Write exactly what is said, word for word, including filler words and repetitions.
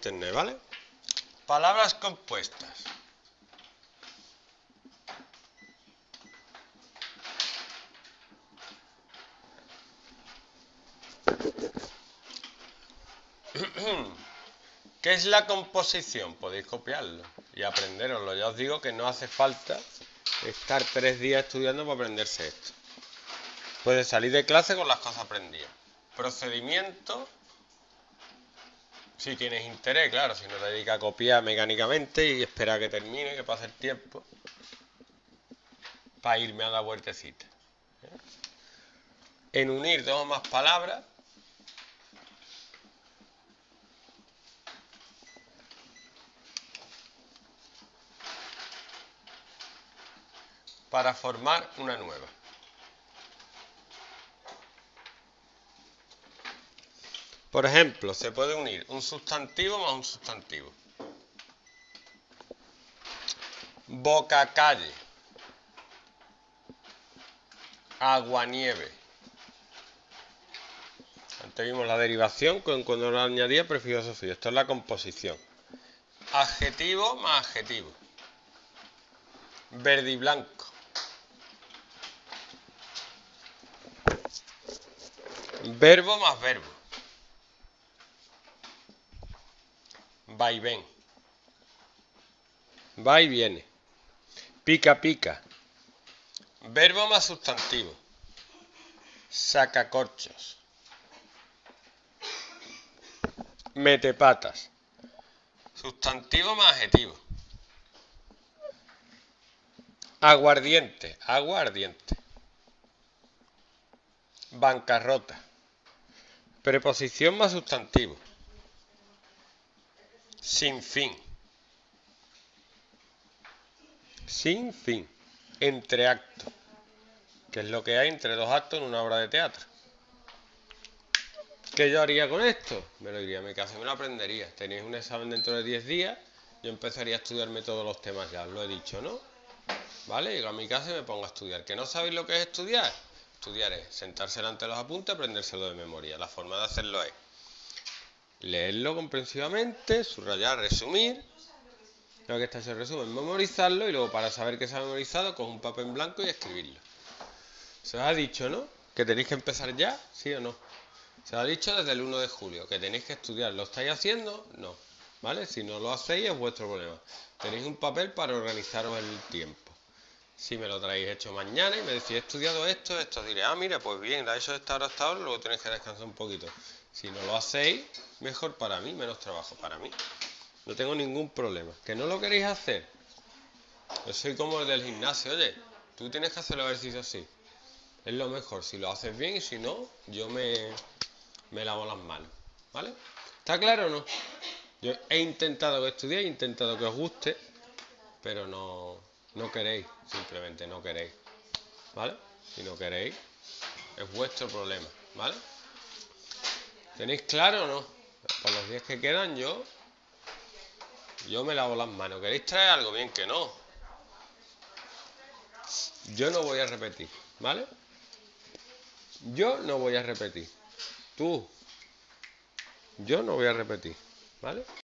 internet, ¿vale? Palabras compuestas. ¿Qué es la composición? Podéis copiarlo y aprenderoslo. Ya os digo que no hace falta estar tres días estudiando para aprenderse esto. Puedes salir de clase con las cosas aprendidas. Procedimiento, si tienes interés, claro, si no te dedicas a copiar mecánicamente y esperar a que termine, que pase el tiempo, para irme a dar vueltecita. En unir dos o más palabras, para formar una nueva. Por ejemplo, se puede unir un sustantivo más un sustantivo. Boca-calle. Agua-nieve. Antes vimos la derivación con cuando lo añadía prefijo sufrido. Esto es la composición. Adjetivo más adjetivo. Verde y blanco. Verbo más verbo. Va y ven. Va y viene. Pica pica. Verbo más sustantivo. Sacacorchos. Mete patas. Sustantivo más adjetivo. Aguardiente. Aguardiente. Bancarrota. Preposición más sustantivo. Sin fin. Sin fin. Entre actos. Que es lo que hay entre dos actos en una obra de teatro. ¿Qué yo haría con esto? Me lo iría a mi casa y me lo aprendería. Tenéis un examen dentro de diez días. Yo empezaría a estudiarme todos los temas ya. Os lo he dicho, ¿no? ¿Vale? Llego a mi casa y me pongo a estudiar. ¿Que no sabéis lo que es estudiar? Estudiar es sentarse delante de los apuntes, aprendérselo de memoria. La forma de hacerlo es leerlo comprensivamente, subrayar, resumir. Lo que está ese resumen, memorizarlo y luego para saber que se ha memorizado, coge un papel en blanco y escribirlo. Se os ha dicho, ¿no? Que tenéis que empezar ya, ¿sí o no? Se os ha dicho desde el uno de julio que tenéis que estudiar. ¿Lo estáis haciendo? No. ¿Vale? Si no lo hacéis es vuestro problema. Tenéis un papel para organizaros el tiempo. Si me lo traéis hecho mañana y me decís, he estudiado esto, esto, diré, ah, mira, pues bien, da eso de esta hora hasta ahora, luego tenéis que descansar un poquito. Si no lo hacéis, mejor para mí, menos trabajo para mí. No tengo ningún problema. ¿Que no lo queréis hacer? Yo soy como el del gimnasio, oye, tú tienes que hacer el ejercicio así. Es lo mejor, si lo haces bien y si no, yo me, me lavo las manos. ¿Vale? ¿Está claro o no? Yo he intentado que estudiéis, he intentado que os guste, pero no, no queréis, simplemente no queréis. ¿Vale? Si no queréis, es vuestro problema. ¿Vale? ¿Tenéis claro o no? Por los días que quedan yo, yo me lavo las manos. ¿Queréis traer algo? Bien que no. Yo no voy a repetir. ¿Vale? Yo no voy a repetir. Tú. Yo no voy a repetir. ¿Vale?